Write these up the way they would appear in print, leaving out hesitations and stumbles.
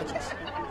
touches.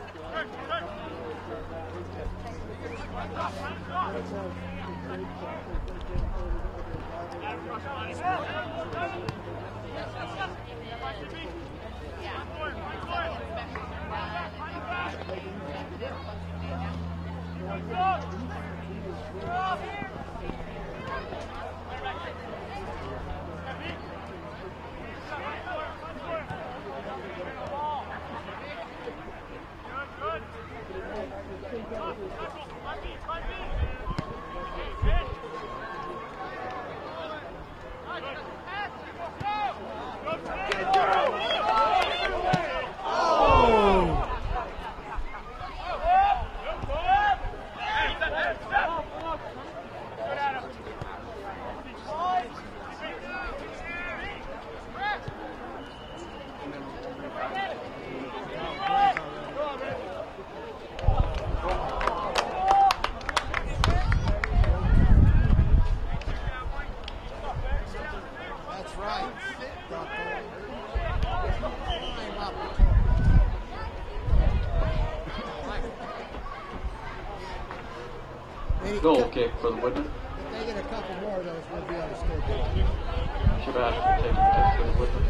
Goal kick for the Woodmen. If they get a couple more of those, we'll be on the scoreboard. Shabazz will take the kick for the Woodmen.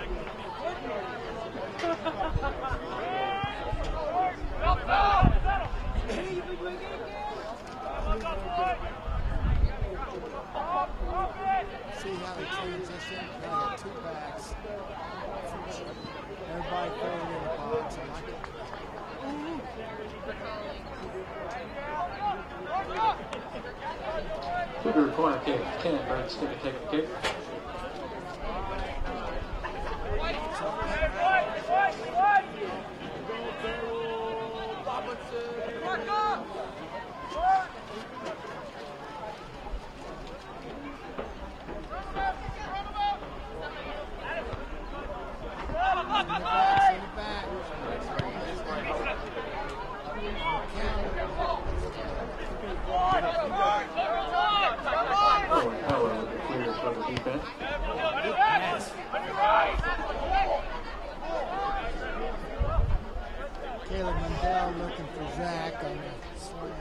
See how they transition? They got two backs. Everybody throwing in the box. I like it. Cougar corner kick. Cannon stick and take the kick. Defense. Caleb Mundell looking for Zach on the slam.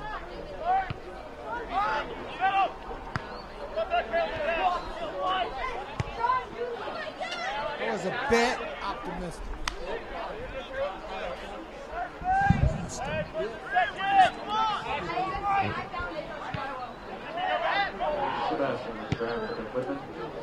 That was a bit optimistic. Sebastian is grabbed for the Woodmen.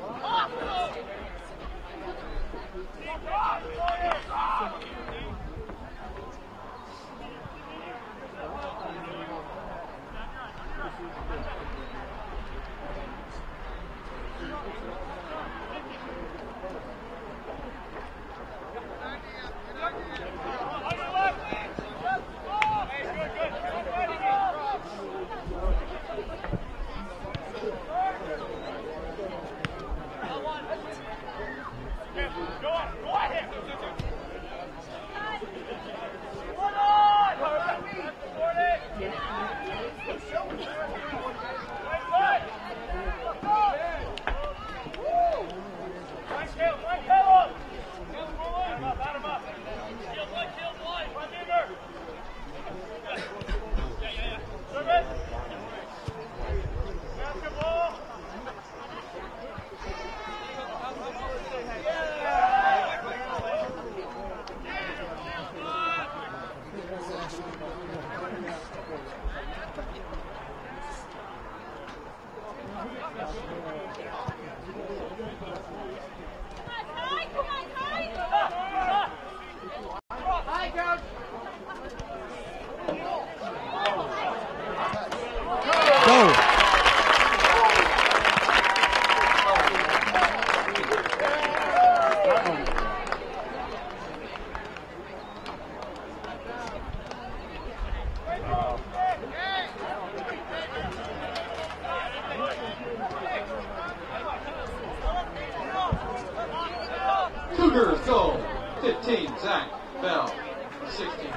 Cougars goal, 15, Zach Bell, 16.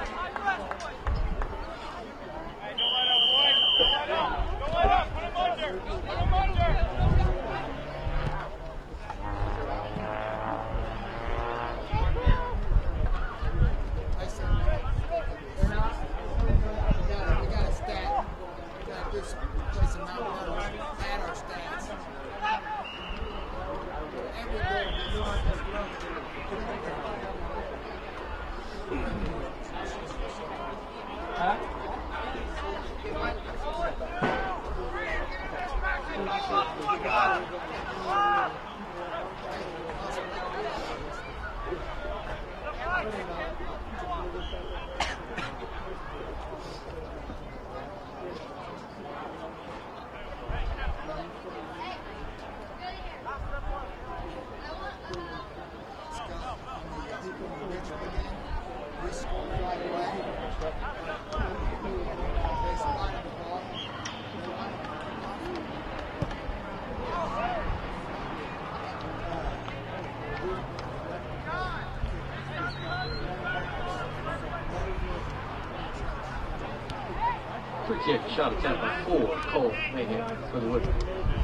Free kick, shot attempt by 4. Cole Mayhem for the Woodman.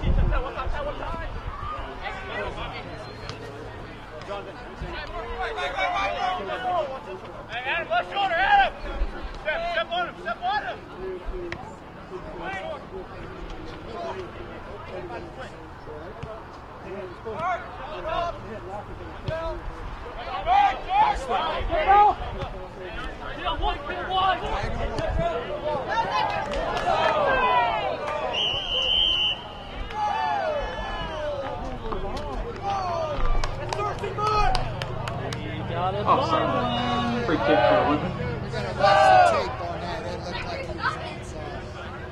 Hey, Adam, left shoulder, Adam! Step on him, step on him! Offside. Free kick for the Woodman. We're going to watch the tape on that. It looked like he was onside.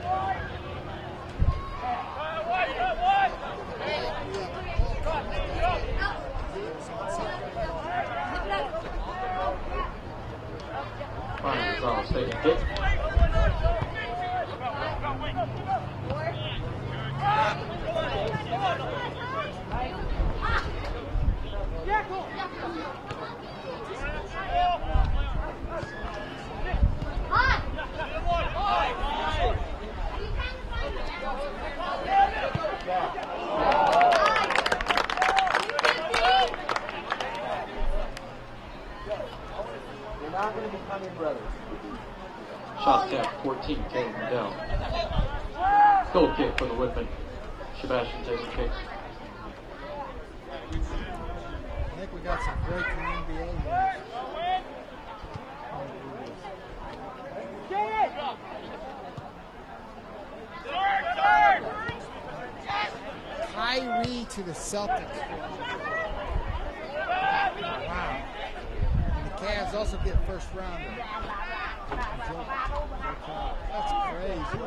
Final result, state kick. You're not going to become your brothers. Shot attempt 14, Caleb Dell. Goal kick for the Woodman. Sebastian takes the kick. I think we got some breaking NBA news. Kyrie to the Celtics. Wow. And the Cavs also get first rounder. That's crazy.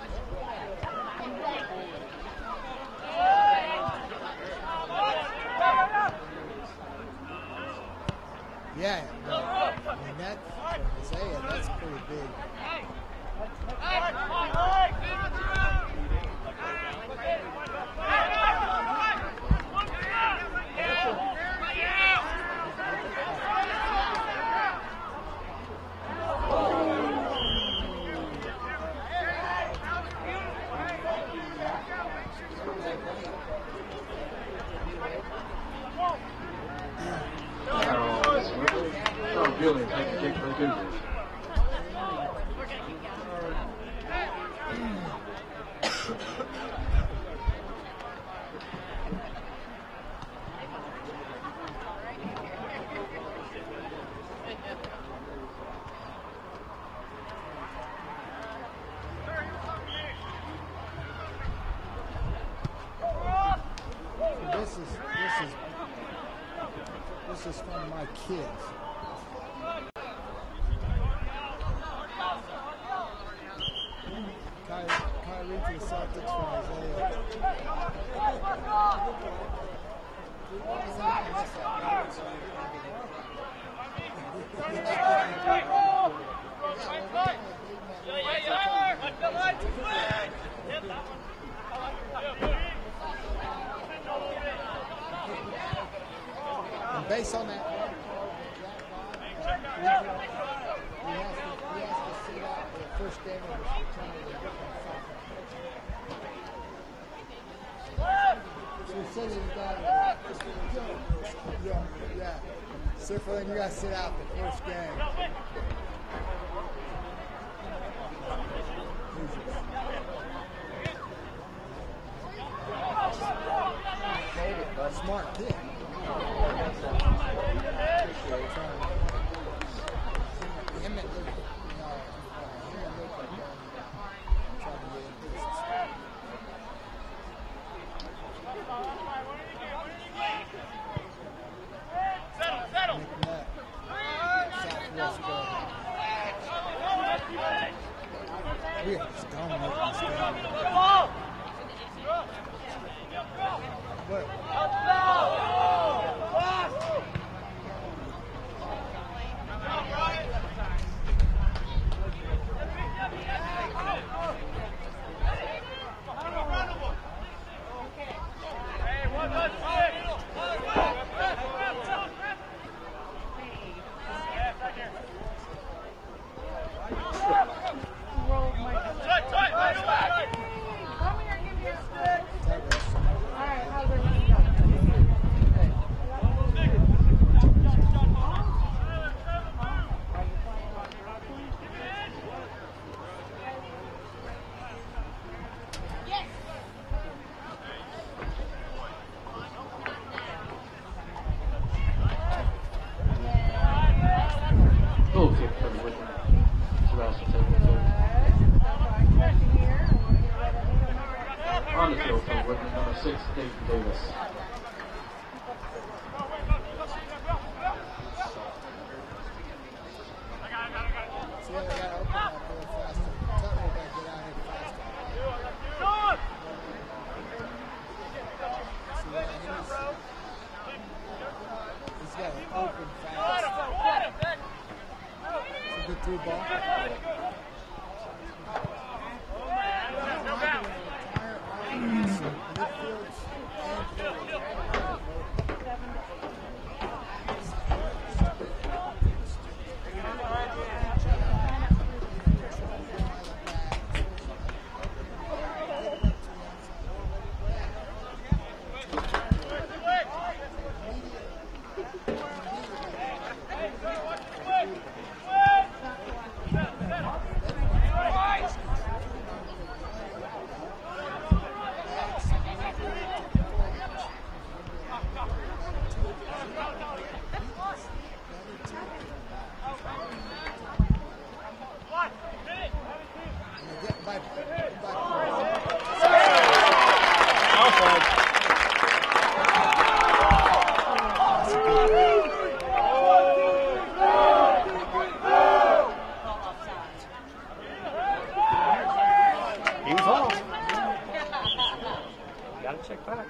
Yeah, and that for Isaiah, that's pretty big. Sean Julian takes the kick for the Cougars. This is from my kids. Kyrie to the Celtics from Isaiah. And based on that, he has to sit out the first game of his return. So he said he got yeah. So for then you got to sit out the first game. Smart kid. We are just dominating this game. What? Goal kick for the Whitman. Sebastian taking the field. On the field for Whitman, number 6, Dayton Davis. See how they got to open up a little faster. Tell me they got to get out here faster. See what he's got to open fast. It's a good through ball. He was off. Gotta check back.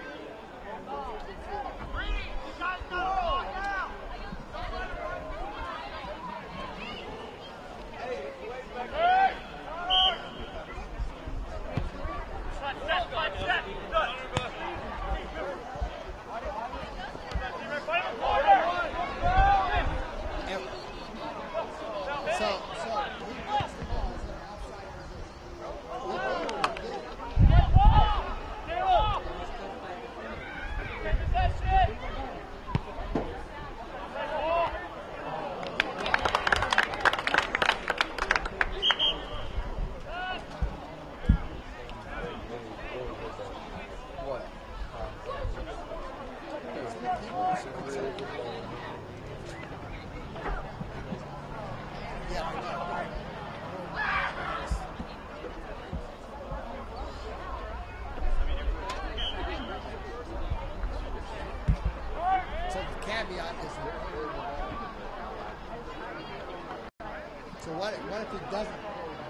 So what if it doesn't?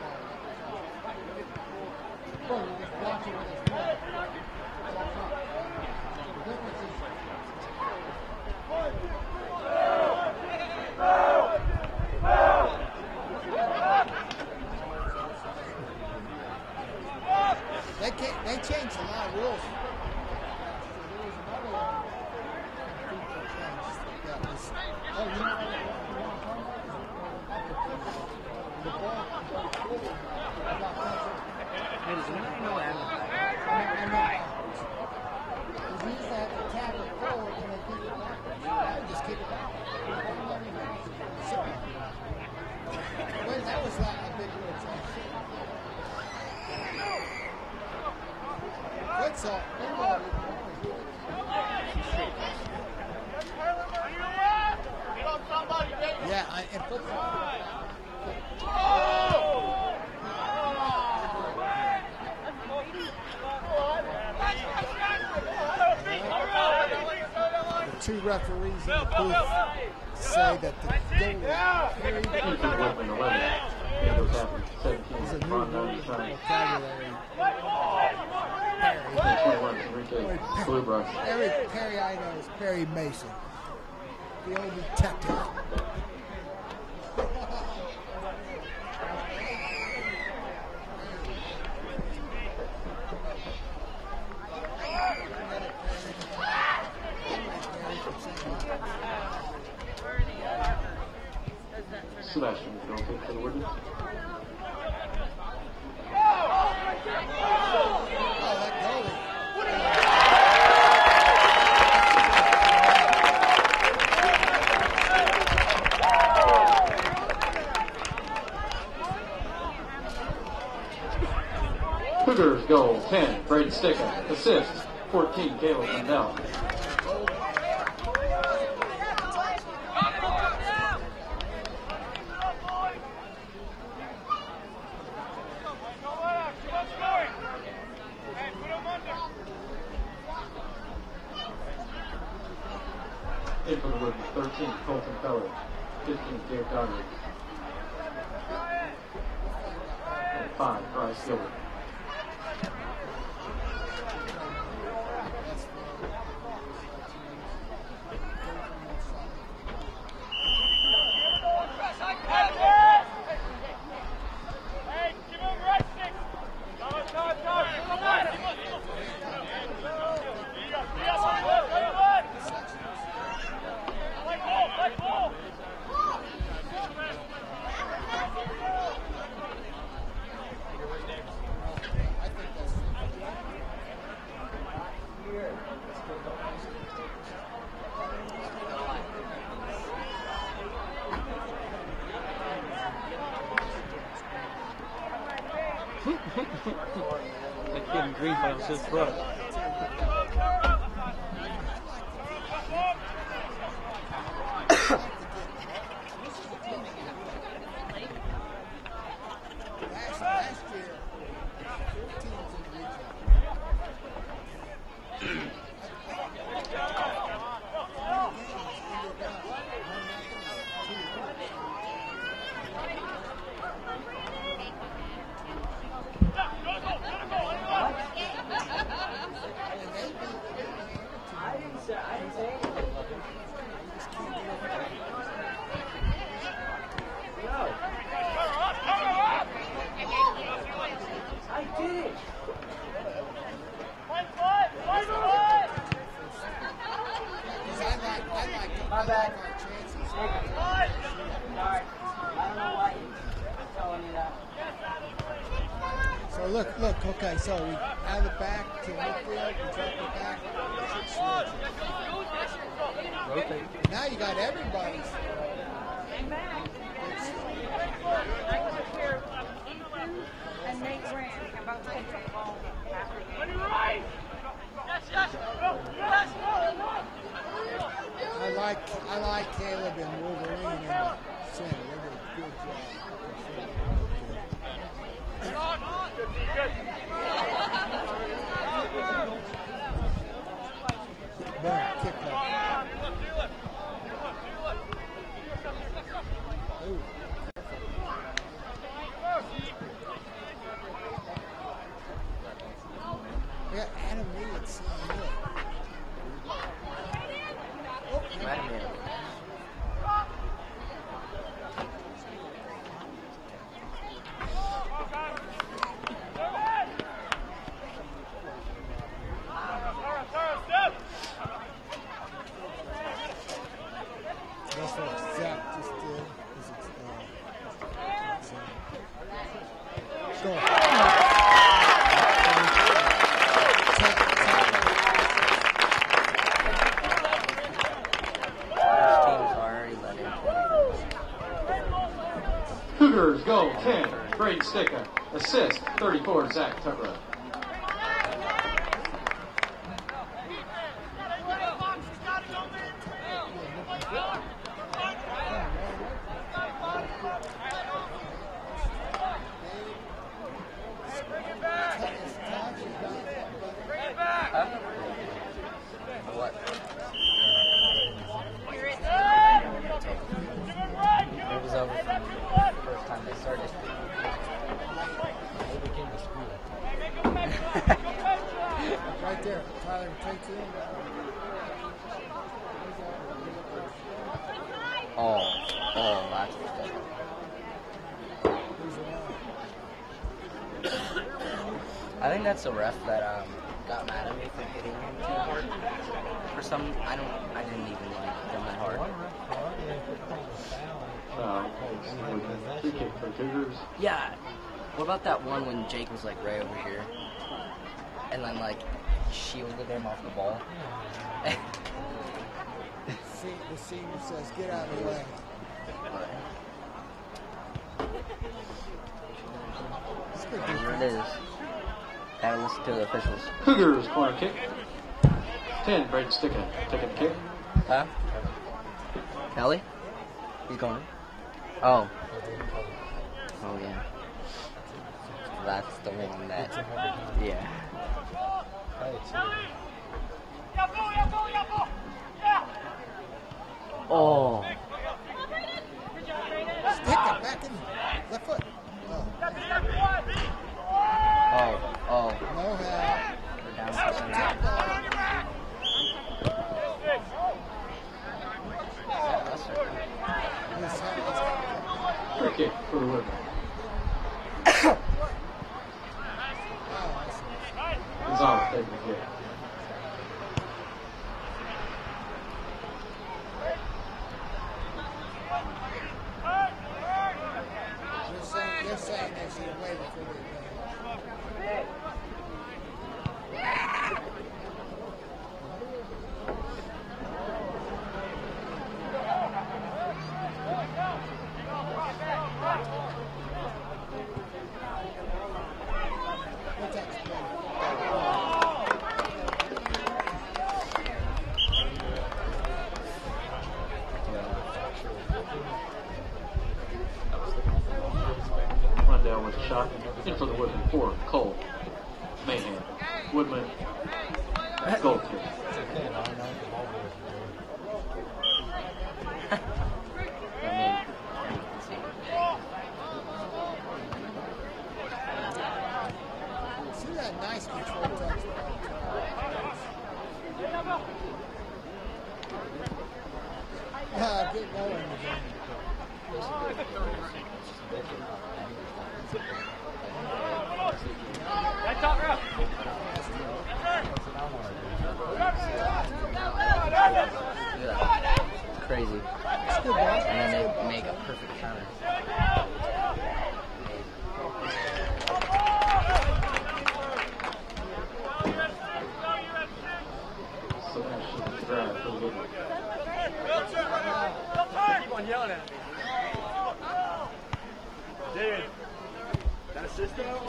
Well, you just watch it when it's good. The difference is they changed a lot of rules. There was another one that changed that was, oh, you know what? The ball goes forward. Hey, does anybody know that? Because he used to have to tap it forward and then kick it back. I just kick it back. So, when that was like a big rule change. Futsal. Yeah, in football. The two referees in the booth say that the goal Into the Whitman 11. Angels happy. It's a 17. new Ron word Nunn in the returning. vocabulary. And 21, Enrique Bluebrush. Every Perry I know is Perry Mason, the old detective. Sebastian will go kick for the Woodman. Oh, that goalie. Cougars goal 10, Braden Sticka. Assist 14, Caleb Lindell. In for the Woodman, 13, Colton Feller. 15, Dave Dougherty. And 5, Bryce Gilbert. Like getting grief on his foot. Last year, 4 teams in the region. I didn't say anything. No. I did. I My bad. like our chances. Sorry. I don't know why you're telling me that. So look, okay, so we out of the back to midfield, we drop it back, Rotate. now you got everybody's. And Nate ran about to take the ball after I like Caleb and Wolverine in the center. They did a good job. Boom, kick up. Ooh. We got Adam Lee at CMU. That's what Zach just did. Go. Cougars goal 10, Braden Sticka. Assist 34, Zach Tuggerud. What? It was over from the first time they started. That's I think that's the ref that got mad at me for hitting him too hard. For some, I didn't even like him that hard. Free kick for Cougars. Yeah. What about that one when Jake was like right over here, and then like shielded him off the ball? The senior says, "Get out of the way." Here it is. Gotta listen to the officials. Cougars corner kick. 10, Braden Stickin taking the kick. Huh? Kelly? He's going. Oh. Oh yeah. That's the one that. Yeah. Oh. Stick it back in left foot. Oh. No help. We're down to Free kick for the Women. Gonzalez taking the kick. They're saying they should have waited for the Rundown with a shot. In for the Woodman. 4, Cole. Mayhem. Woodman. Goal kick. See that nice control touch. Get going. crazy. And then they make a perfect counter. So that should be drive for the Woodman. Keep on yelling at me. Dude, that assist though?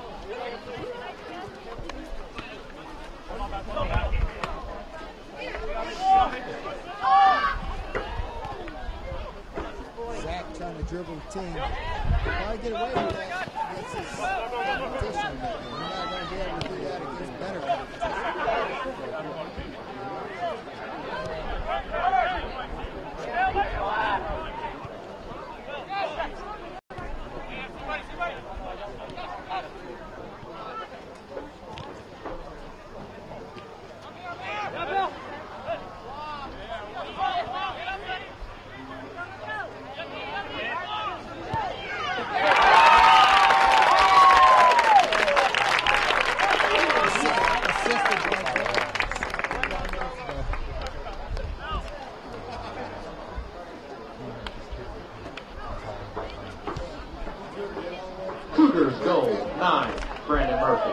Zach trying to dribble the team. Try to get away with that against his competition. You're not going to be able to do that against better Cougars goal 9, Brandon Murphy.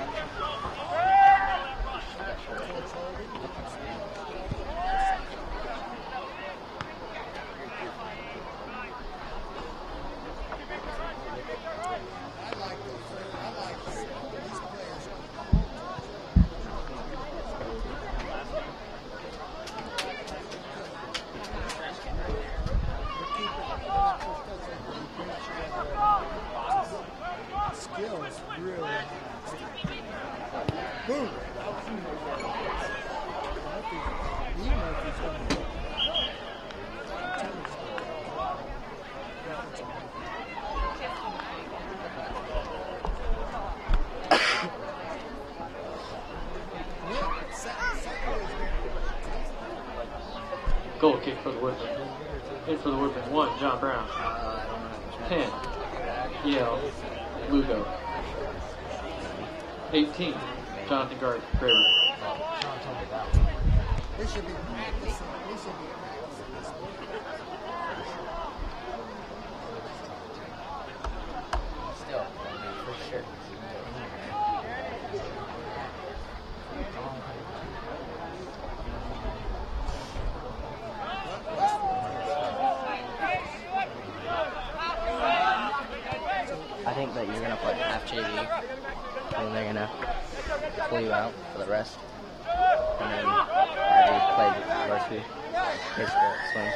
Skills, really. Boom. Murphy's going to Goal kick for the Woodmen. In for the Woodmen. 1, John Brown. 10, Yale Lugo. 18, Jonathan Graver. We should be practicing. We should be practicing this. Still, for sure. I think that you're gonna play half JV, and they're gonna pull you out for the rest, and then already played varsity, baseball, swings.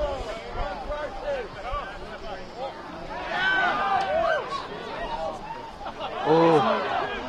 Oh.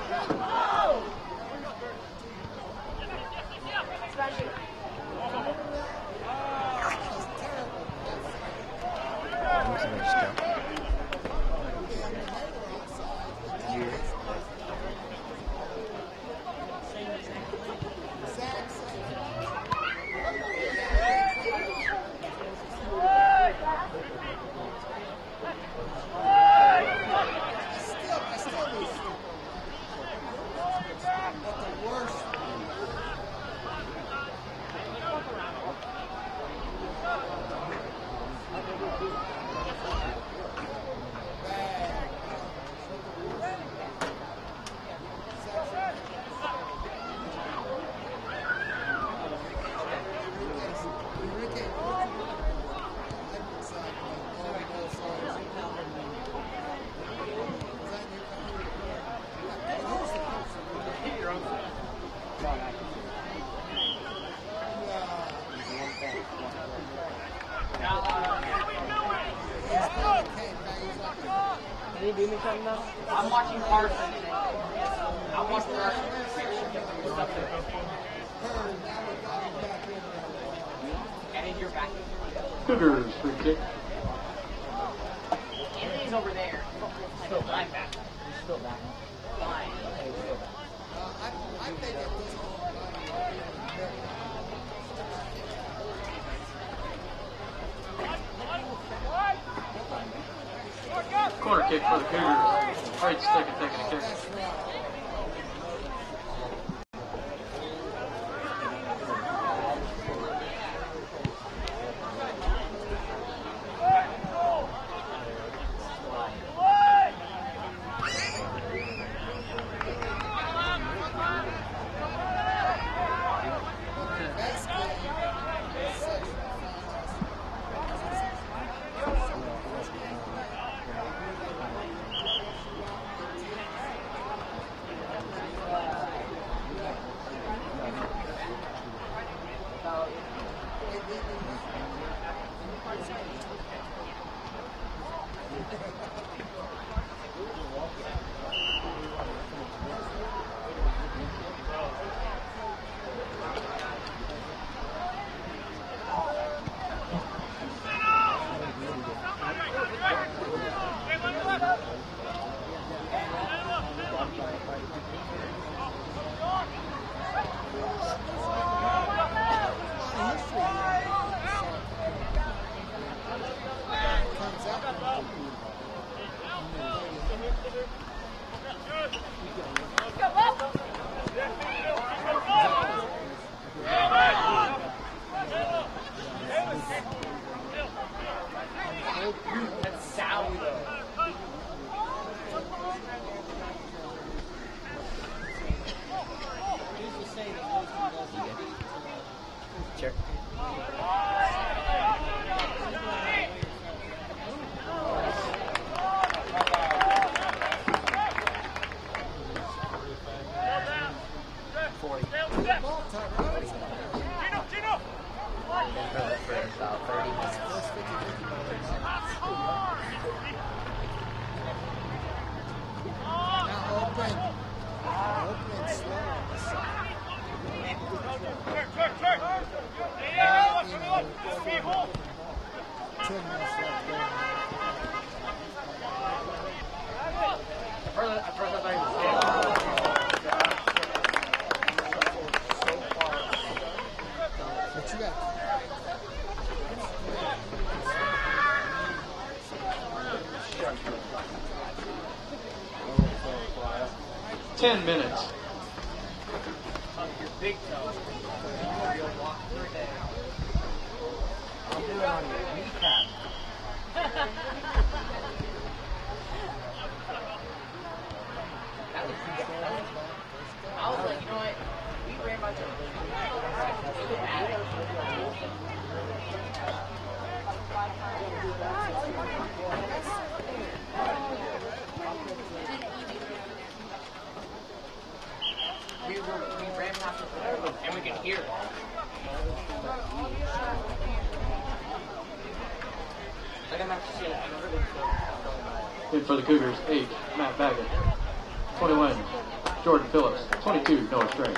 Can you do me something now? I'm watching Carson. I'm watching Carson. And you're back. Cougars free kick. Anthony's over there. Still back. He's still back. Fine. I think at this Corner kick for the Cougars. Right stick and taking a kick. Ball time, right? Gino! For about 30 minutes. First 50 minutes. Now open. Open slow on the side. Turn! Yeah, people! 10 minutes left there. What you got? Ten minutes. I was like, you know what? We ran my we ran past it and we could hear it. Like I'm actually seeing it. In for the Cougars, 8, Matt Baggett. 21, Jordan Phillips. 22, Noah String.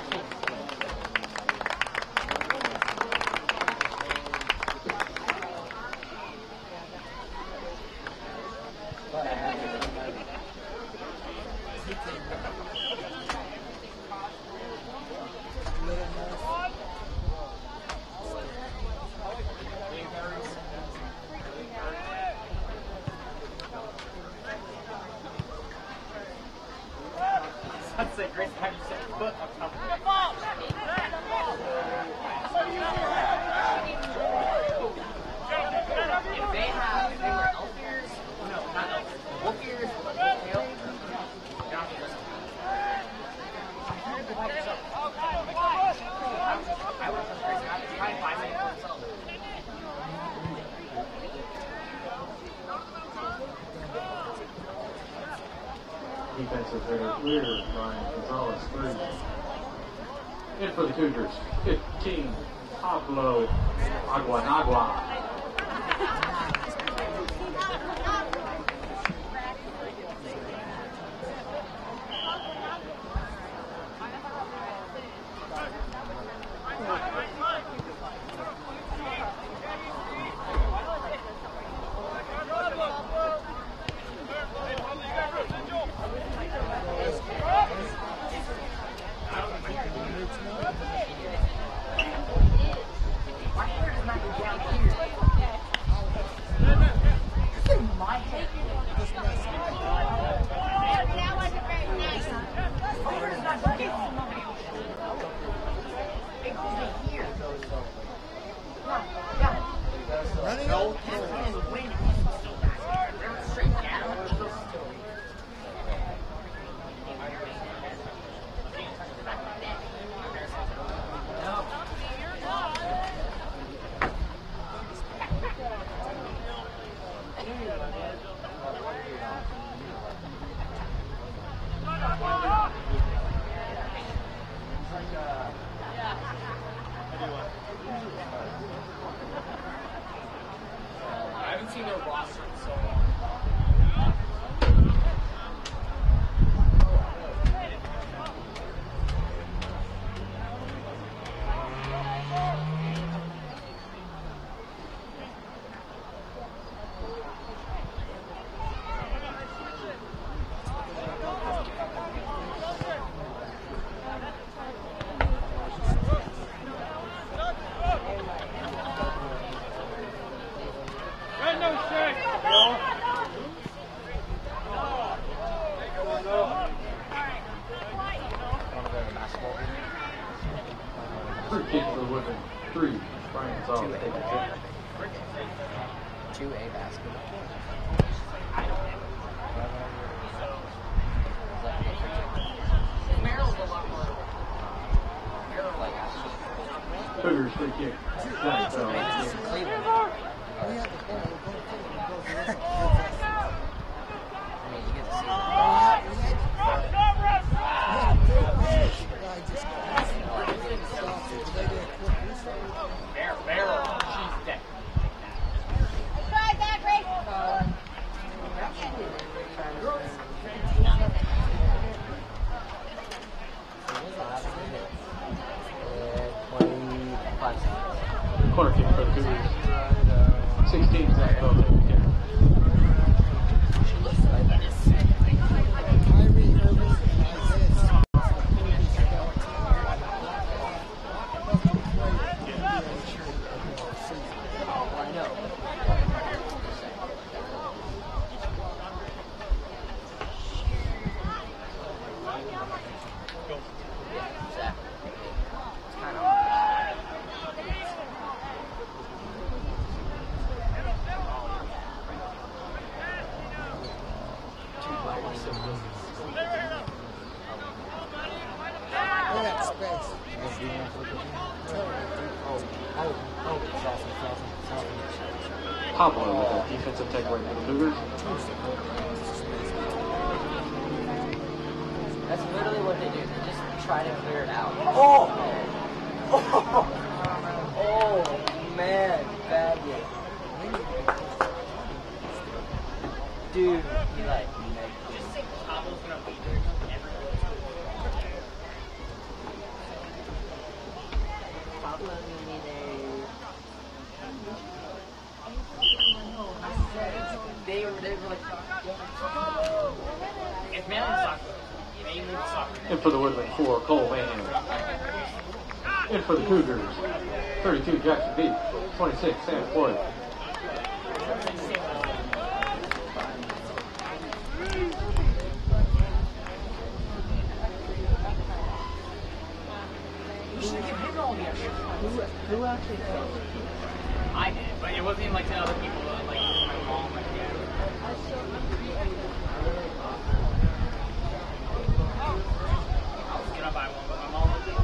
That's a great time to set your foot on top of it. If they were elf ears, no, not elf ears, wolf ears, tail, you're not supposed to. I would have crazy. I was trying 5 minutes for myself. Defensive rear, Ryan Gonzalez, 3. In for the Cougars, 15, Pablo Aguanagua. My hair is not even down here. It's in my head. My hair is not down. It goes to here. Yeah. Running No, out. this one is winning. They're straight down. I haven't seen their roster in so long. Red nose check! Free kick for the Woodmen, 3, Brian Gonzalez. 2A basket. Merrill's a lot more. Merrill, like, Cougars, free kick. Zach Bell. We had the ball. We're going to kill it. I mean, you get to see We had a big match. The guy just Corner kick for the Cougars. 16, Zach Bell taking the kick. Kyrie Irving and Isaiah Thomas. I know. Exactly. It's kind of Look at that space. Poplar with a defensive takeaway for the Cougars. That's literally what they do. They just try to clear it out. Oh! Oh, man. Bad hit. Dude, he like... They were like... It's mainly soccer. Mainly soccer. In for the Woodland 4, Cole Mayhem. In for the Cougars, 32, Jackson Beach. 26, Sam Floyd. You should give him all the extra. Who actually said I did, but it wasn't even like to other people. Like my mom, my dad. I was gonna buy one, but my mom was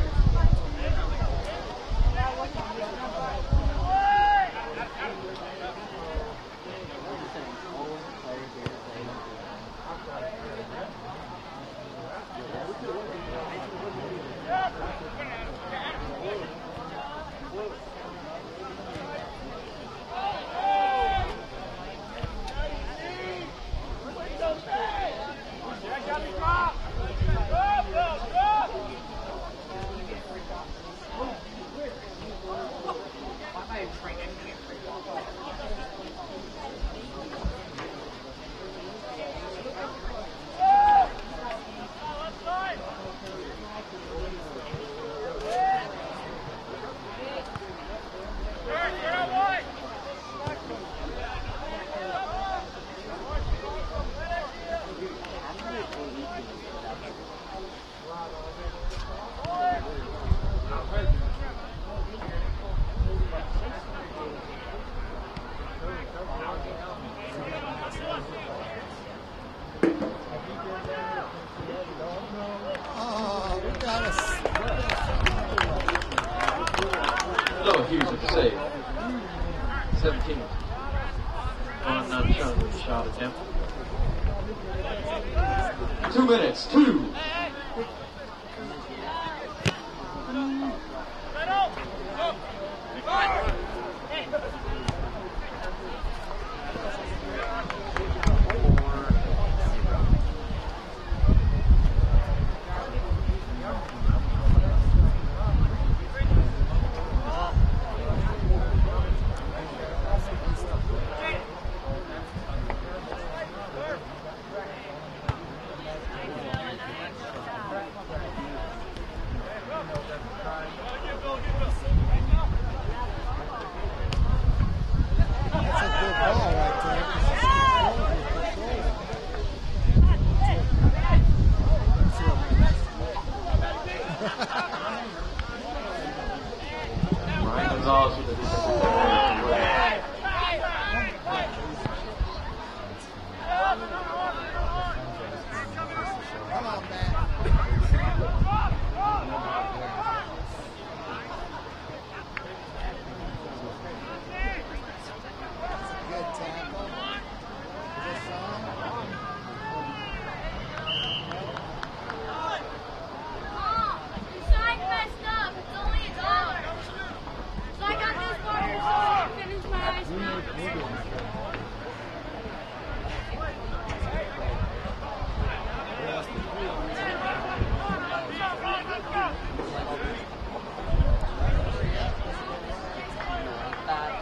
Oh, we got us. Noah Hughes with the save. 17. On shot with the shot attempt. 2 minutes, 2.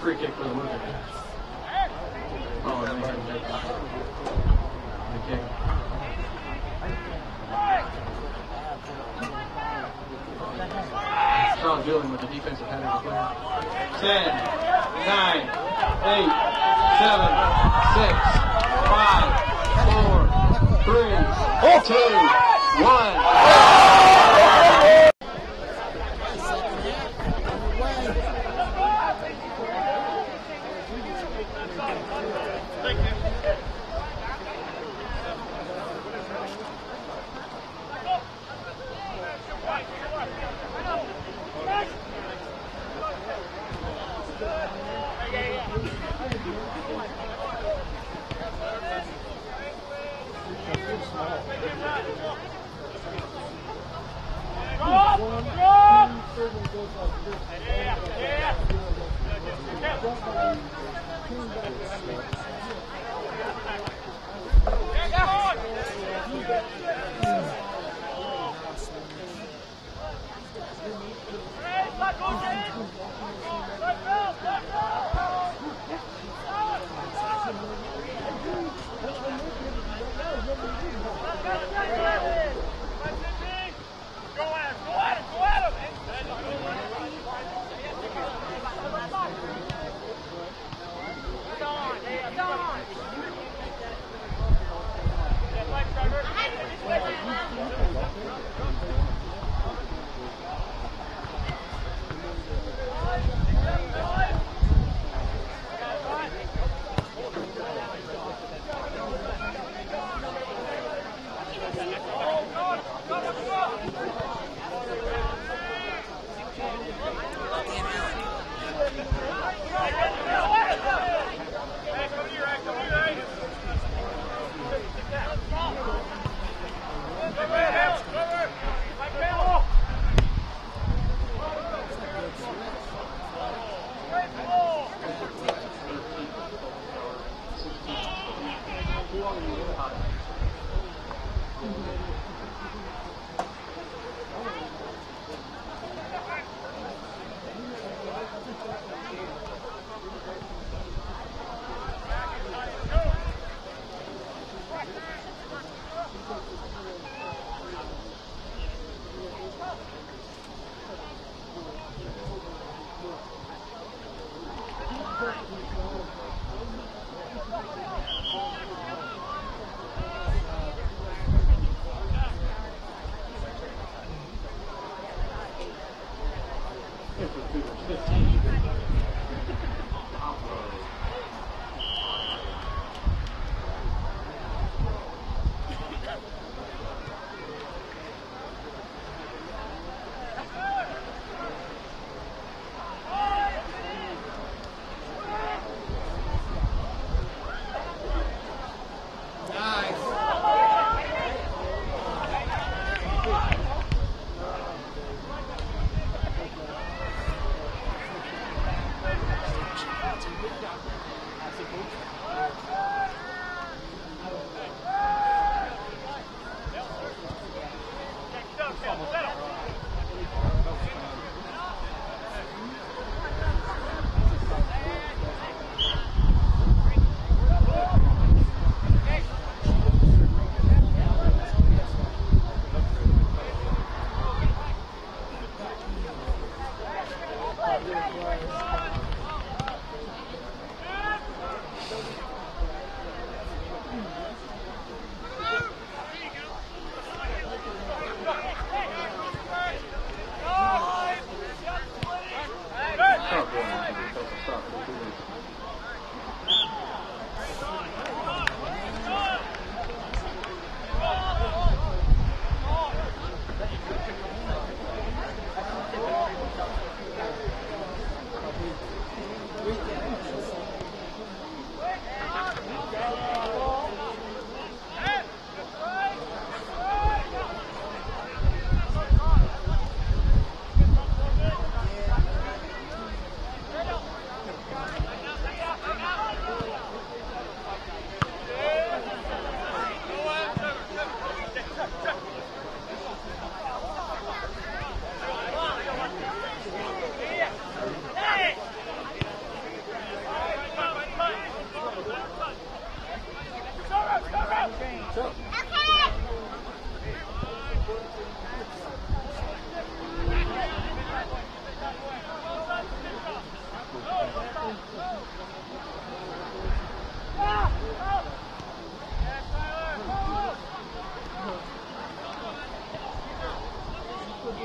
free kick for the Woodman. Oh, and they had to take the kick. Strong dealing with the defensive penalty clear. 10, 9, 8, 7, 6, 5, 4, 3, 2, 1.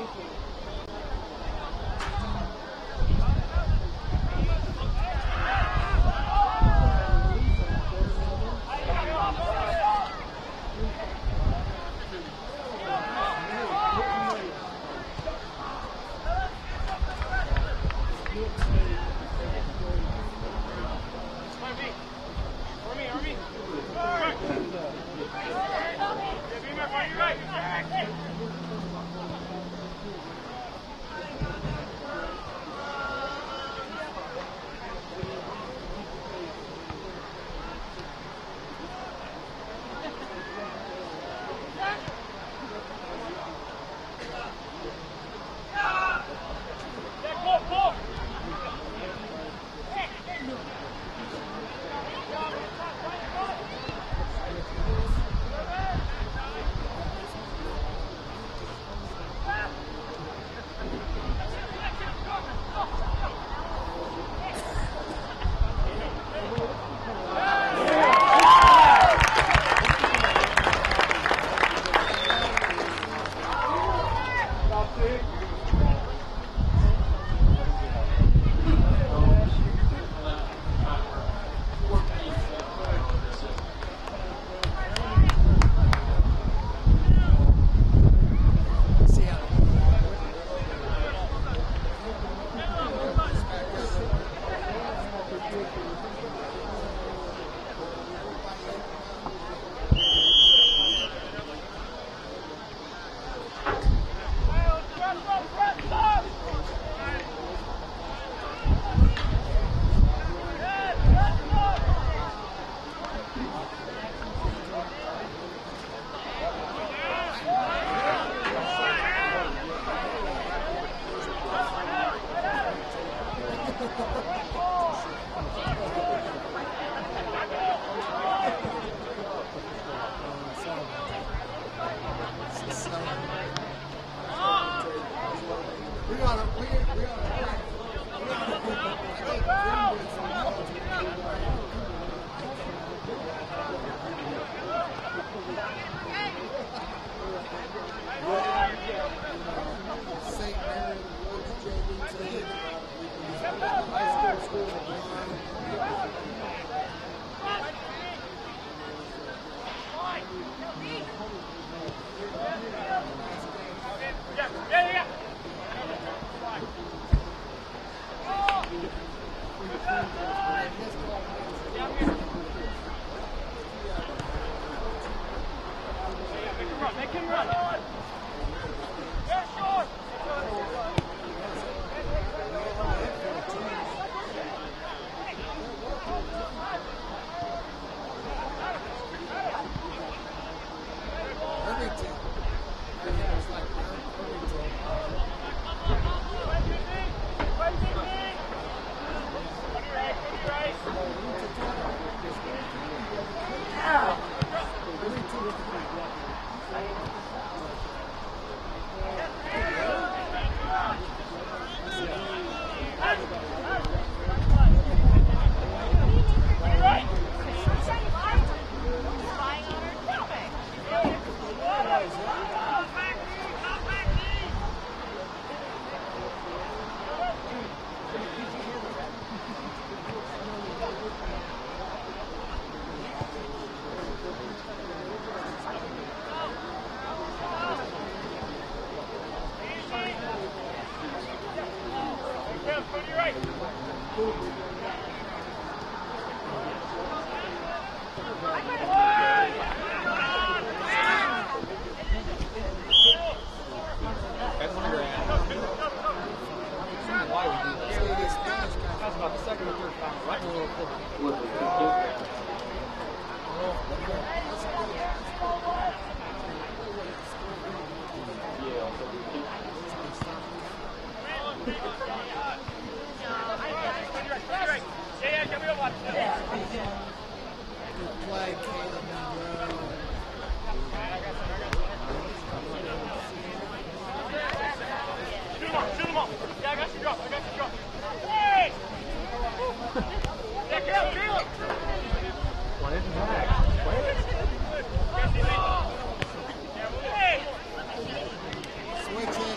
Switch it.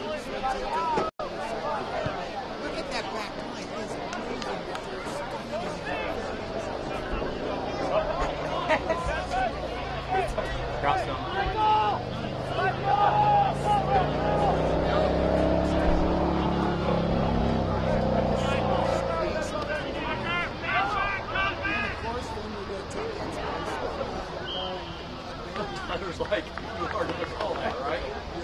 Look at that back line. It's amazing that they're Got some. Tyler's like, you hard to call that, right?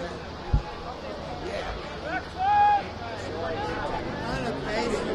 unabated.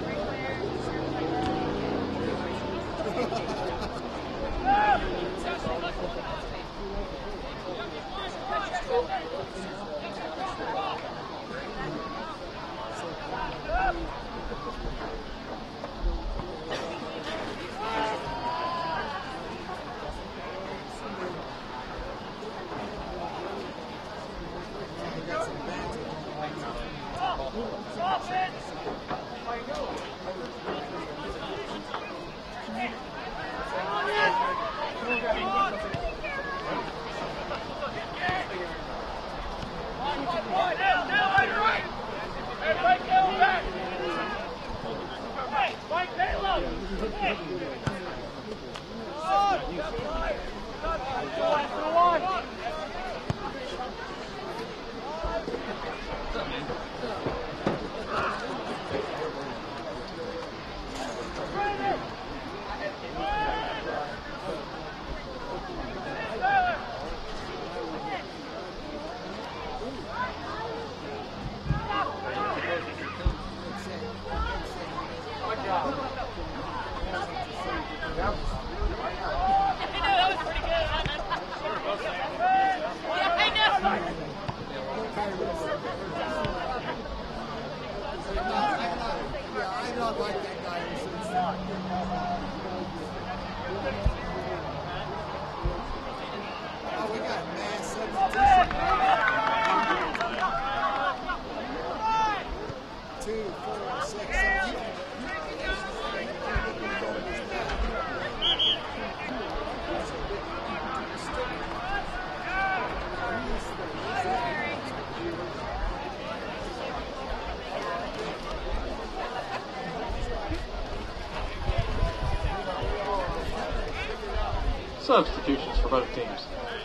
I don't like that guy. Oh, we got mass substitution. 2, 4, 6, 7. Substitutions for both teams.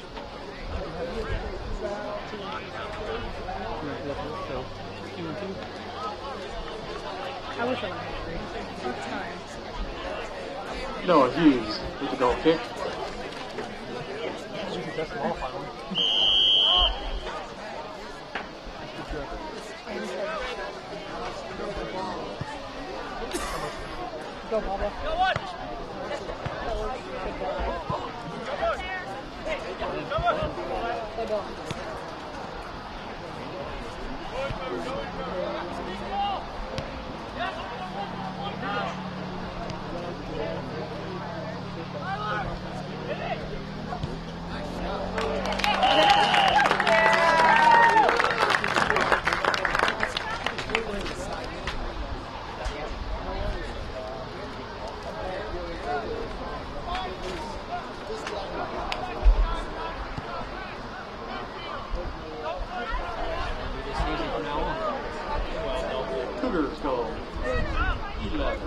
I wish I would have Noah Hughes with the goal kick. You can test them all finally. Go, Pablo. Go, go. Cougars goal. 11.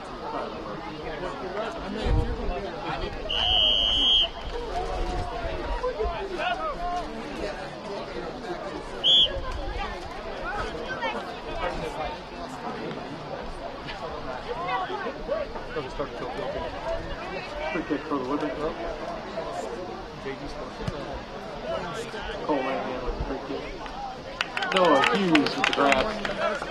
Free kick for the Woodland Club. Cole Langham with the free kick. Noah Hughes with the grab.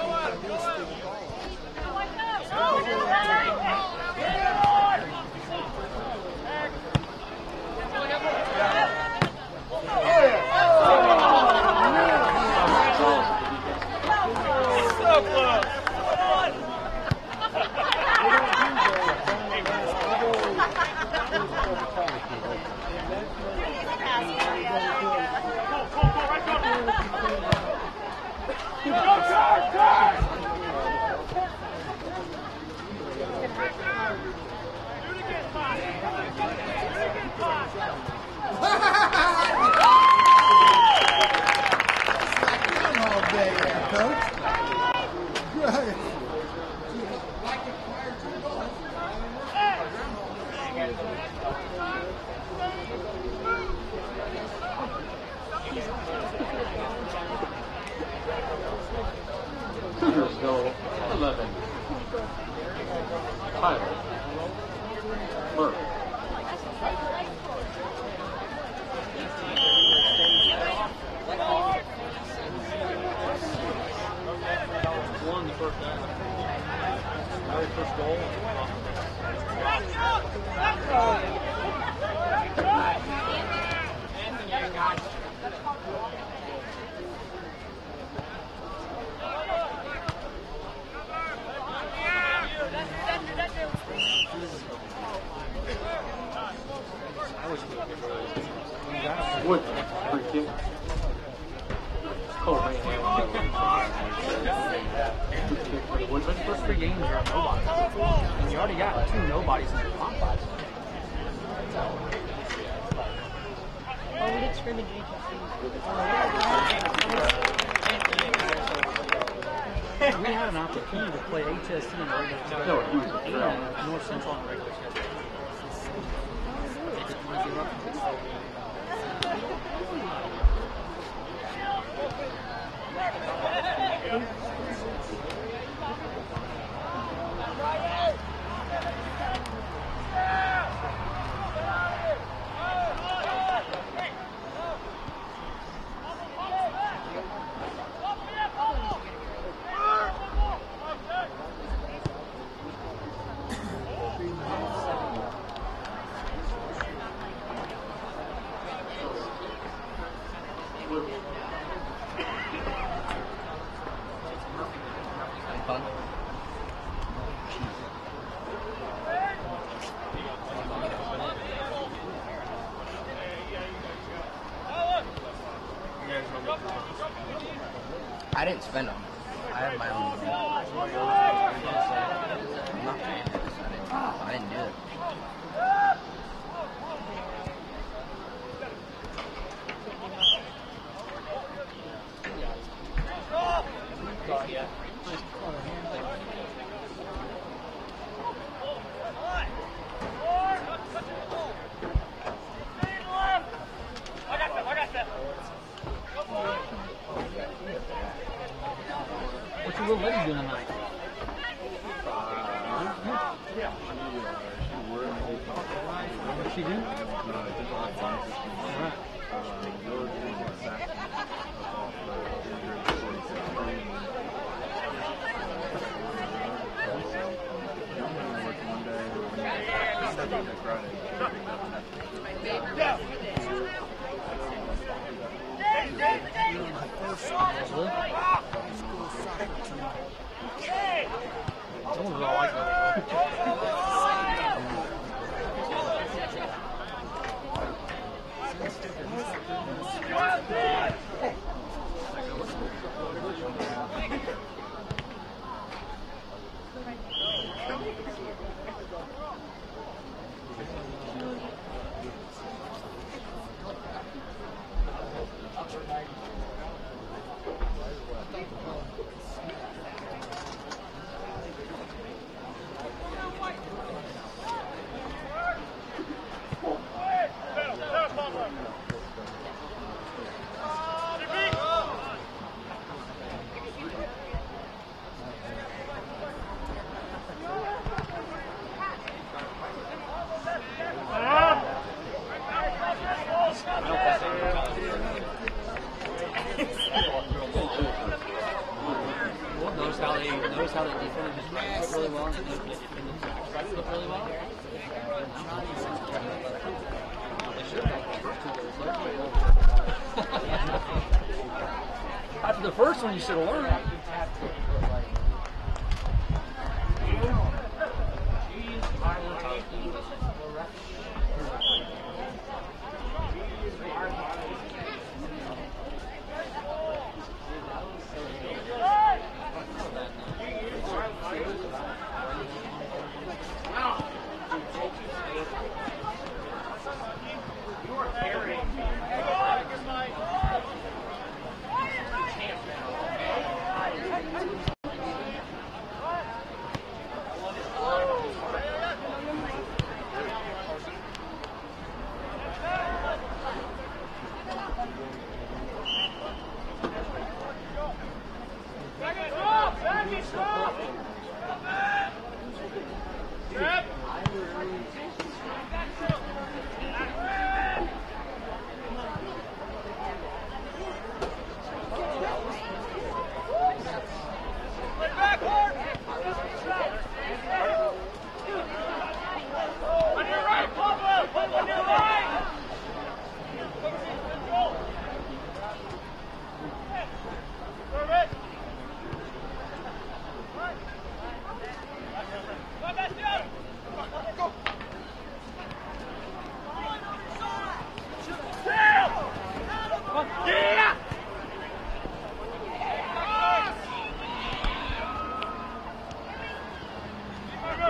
Go, Charge! Coach. Good. Like it prior to the goal. Cougars goal 11. Tyler Burke. Won the first down. Very first goal. Wood, free kick. Cole ran out. Free kick for the Woodman. First 3 games are nobodies. And you already got 2 nobodies in your top 5. Oh, we did scrimmage We had an opportunity to play HST in the regular schedule. No, he was And North Central in the regular schedule. Fun. I didn't spend them. I have my own money. I'm not paying this. I didn't do it. What's your little lady doing tonight? What's she do? Alright. Someone's all like Notice how they defended his right foot really well and they defended his right foot really well. They should have. After the first one, you should have learned.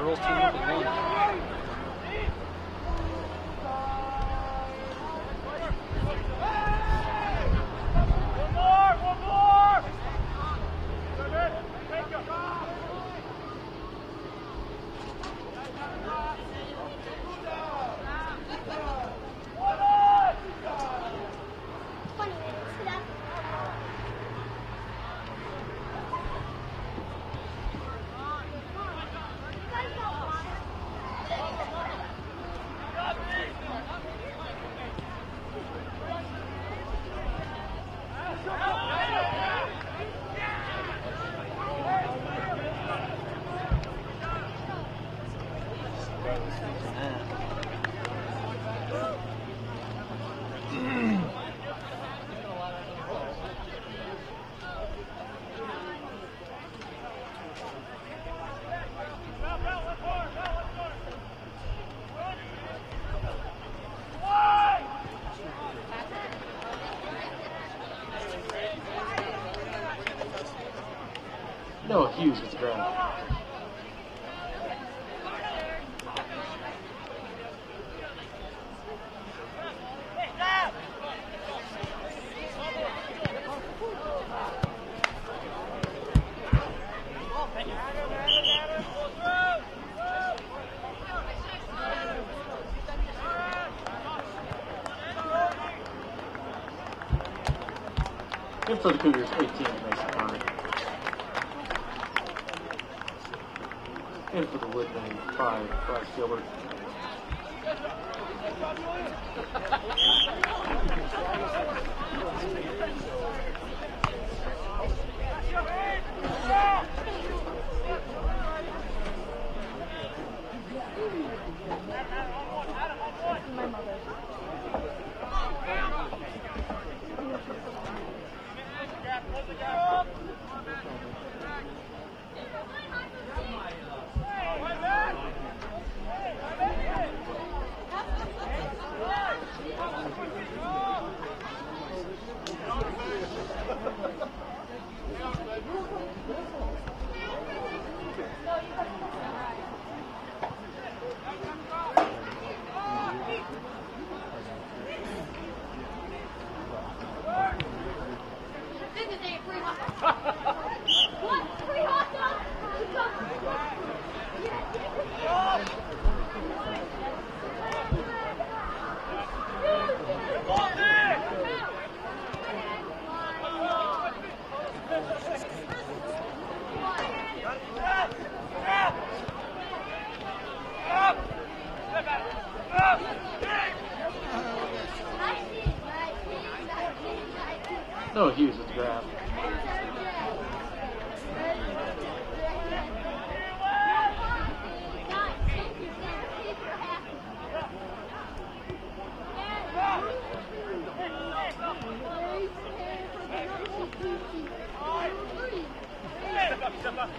Earl's team up at 1. One more! Take him. Noah Hughes with the grab. And for the Cougars, 18, Mason Conner. And for the Woodmen, 5, Bryce Gilbert. Noah Hughes with the grab. Step up.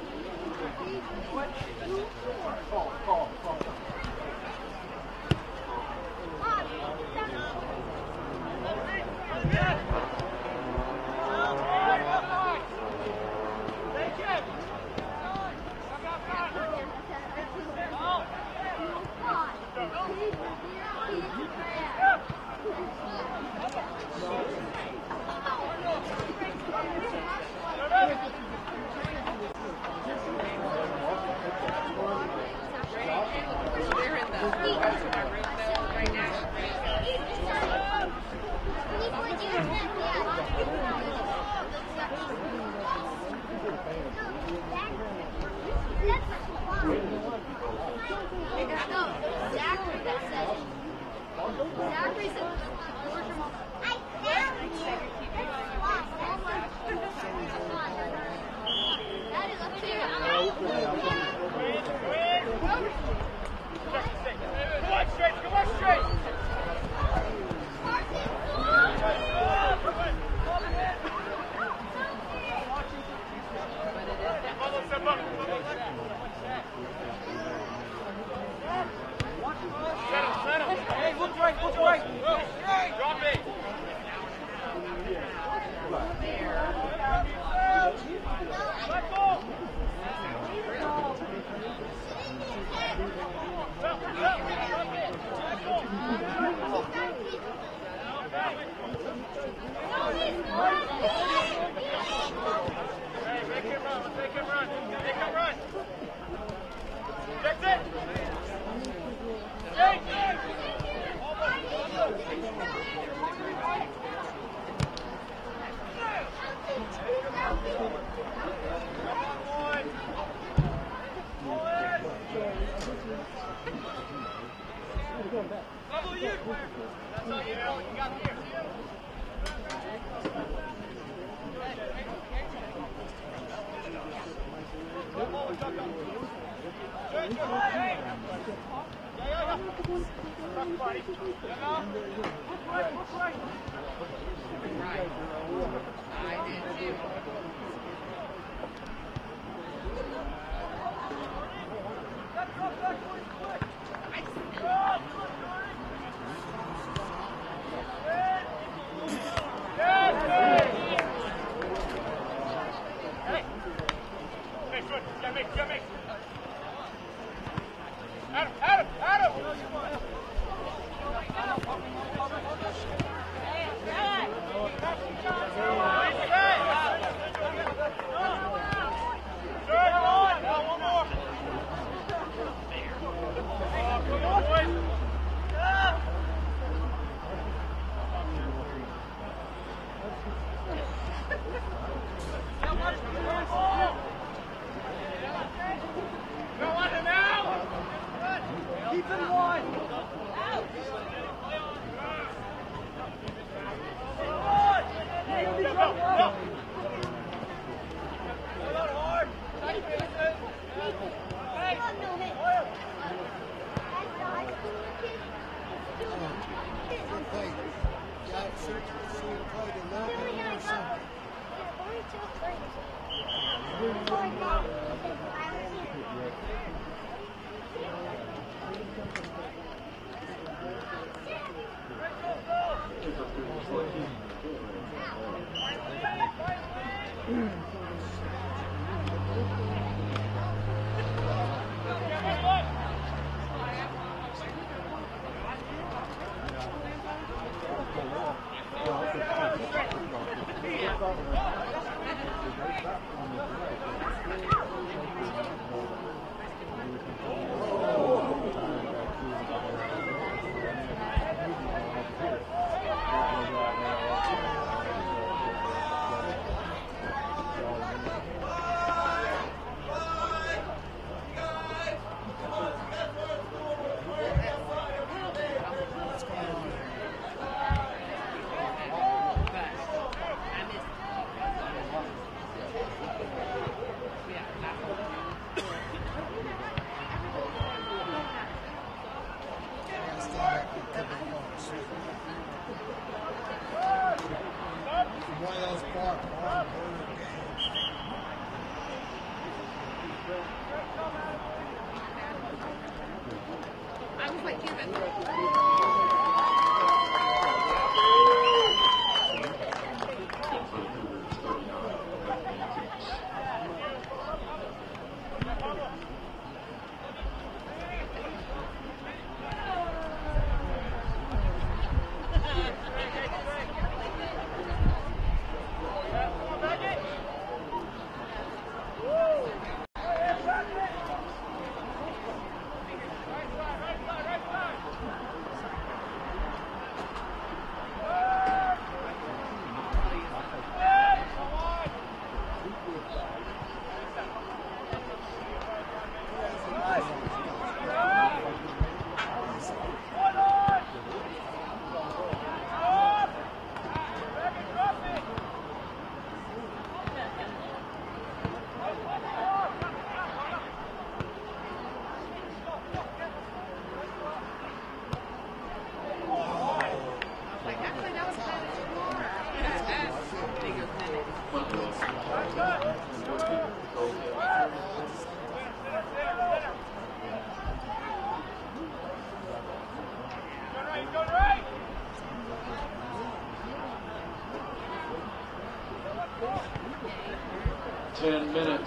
10 minutes.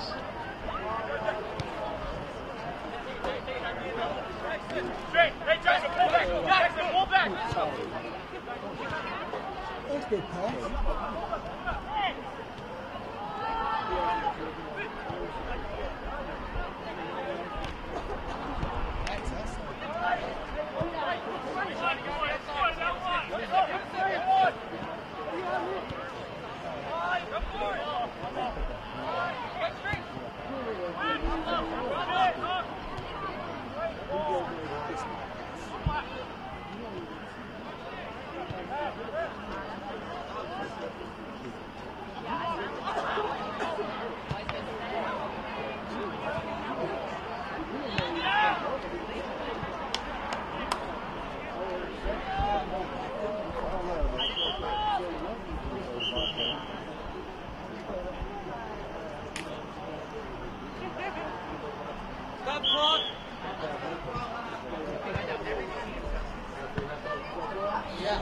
Straight. Hey, Jackson, pull back. Jackson, pull back. That's good pass. Yeah.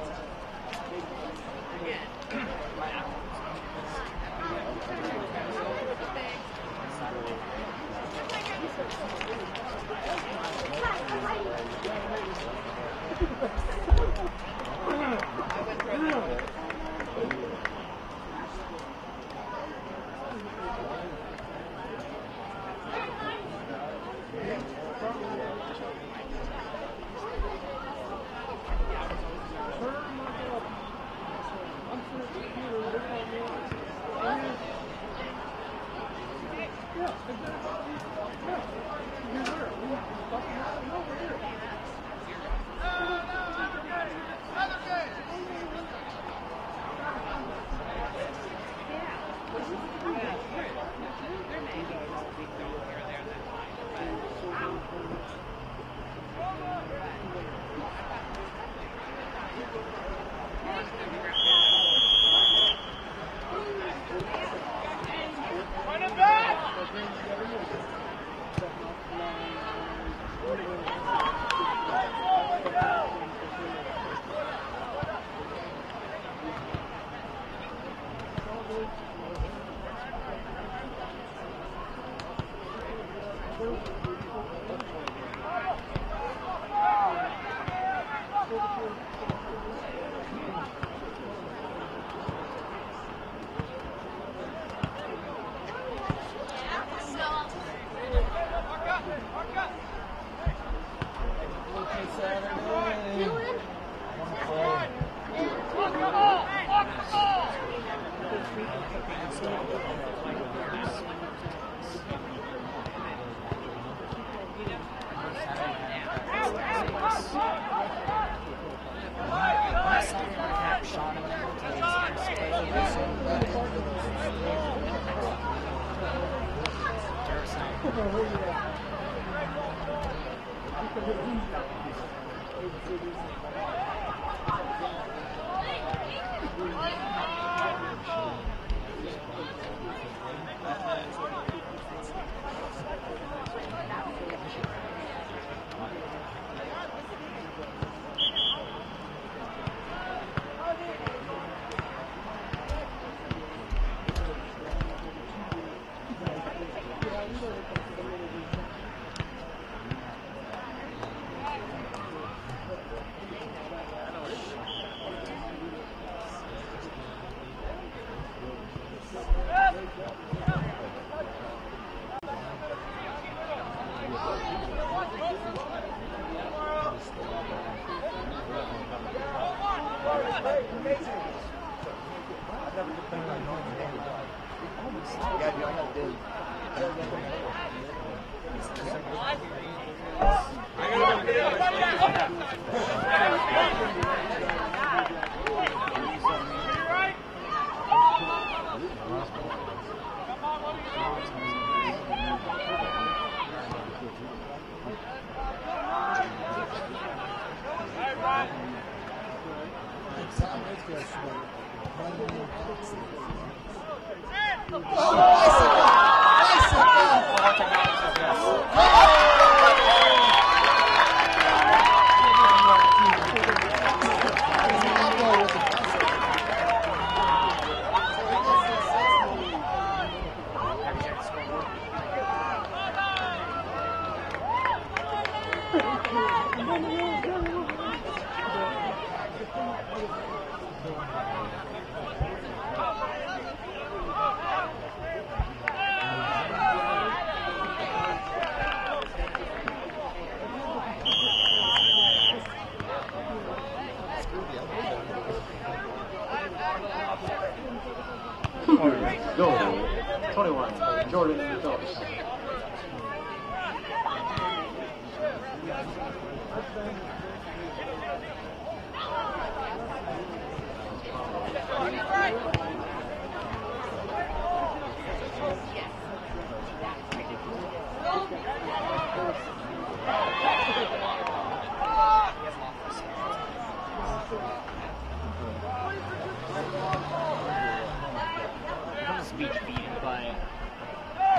Goal, 21, Jordan Phillips.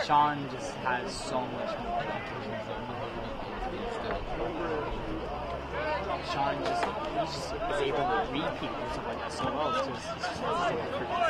Sean just has so much more. Sean just is able to repeat and stuff like that so well. It's just such a freaking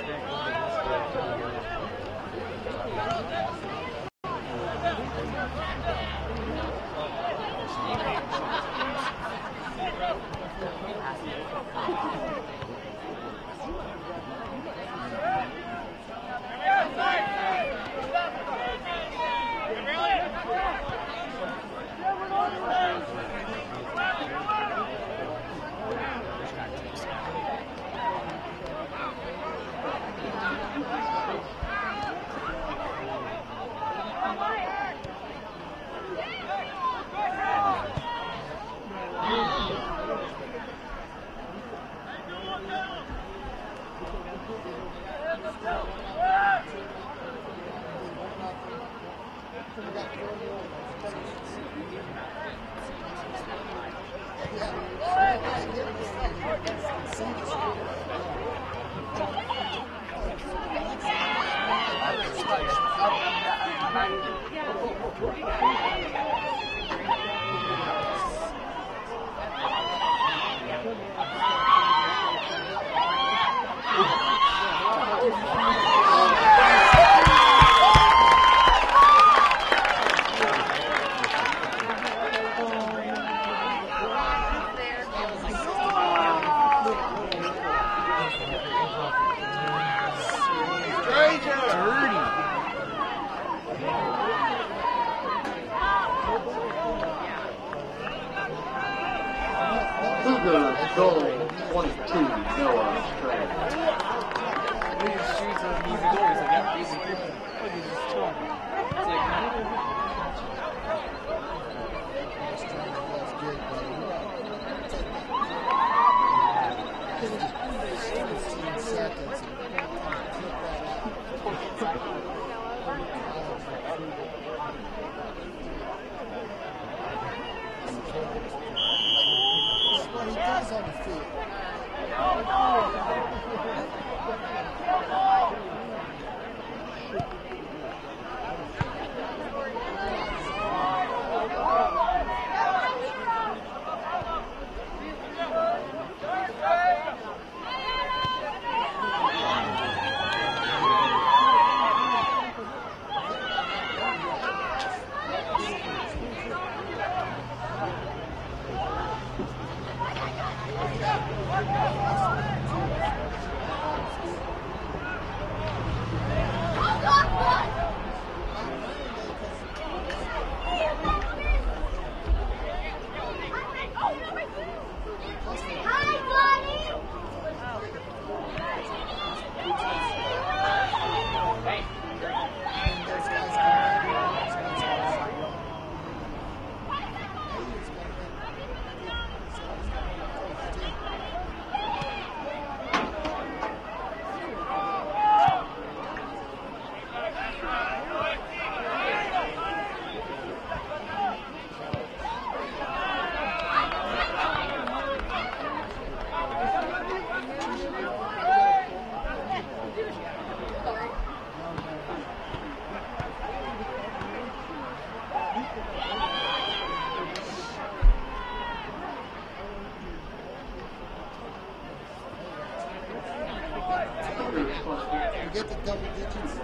Cougars goal 22, Noah Trey. What he does on the field. You get the double digits.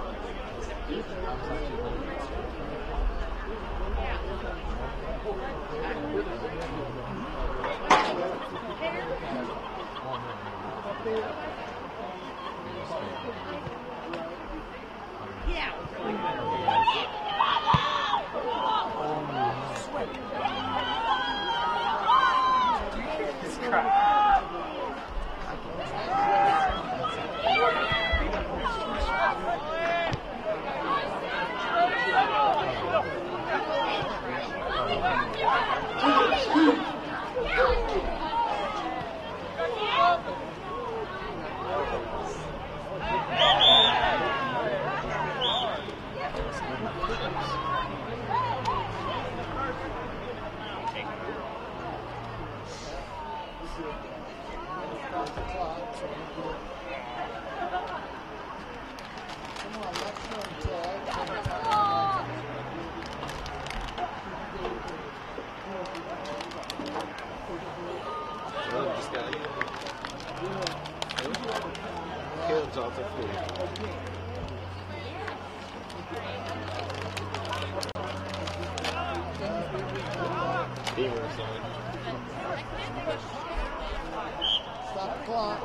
Beaver or something. Stop the clock.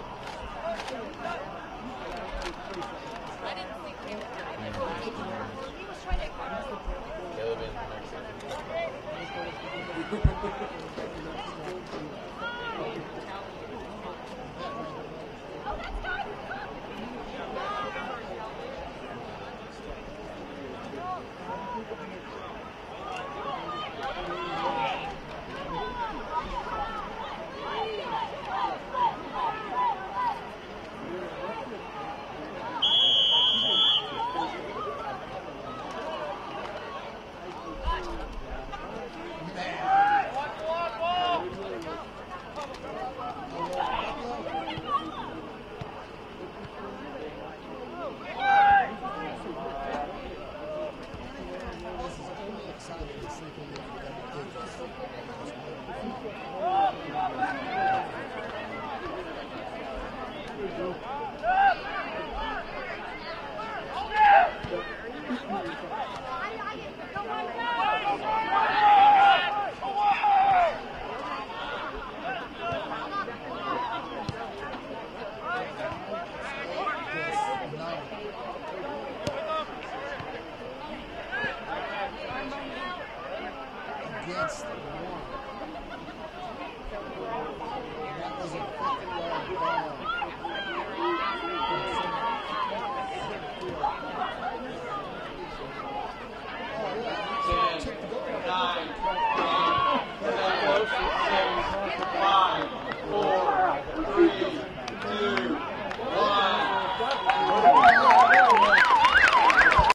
Against the one.